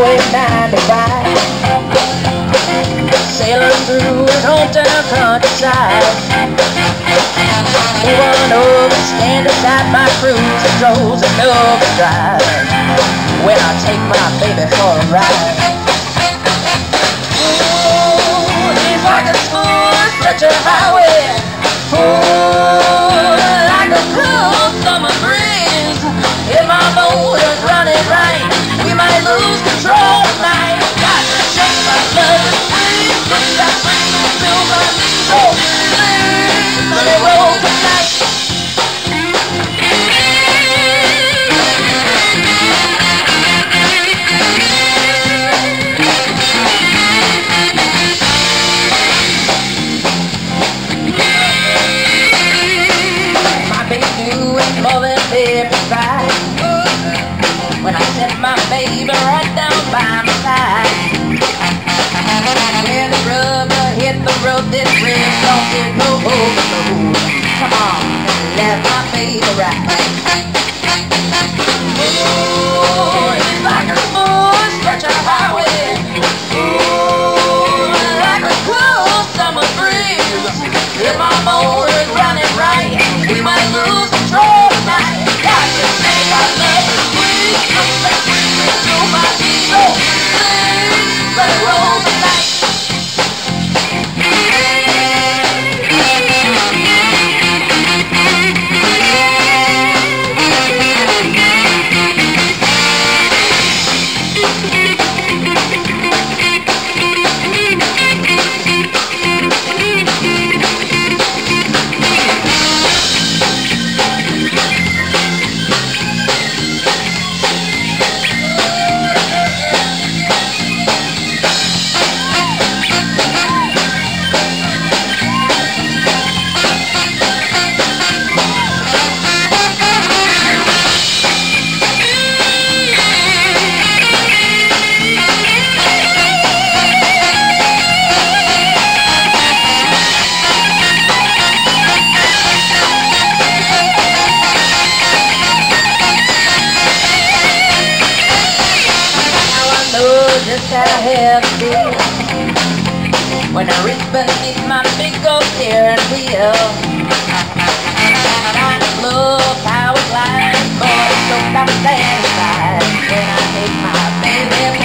Highway 95, sailing through his hometown countryside. Moving over, stand aside my cruise and goes an overdrive when I take my baby for a ride. Ooh, he's like a smooth stretch of highway. Ooh, like a cool summer breeze. If my motor's running right, we might lose control tonight. Got to shake my blood and breathe, put that ring through my knees. Oh, please, let it roll tonight. More than everybody when I set my baby right down by my side. When the rubber hit the road, this red don't get no overload. Come on, let my baby ride. Ooh, it's like a smooth stretch of highway. Ooh, like a cool summer breeze. If my motor's running right, we might lose control. Just how I have to feel when I reach beneath my big old steering wheel. Kind of love how it glides, boy, so I'm standing by when I take my baby.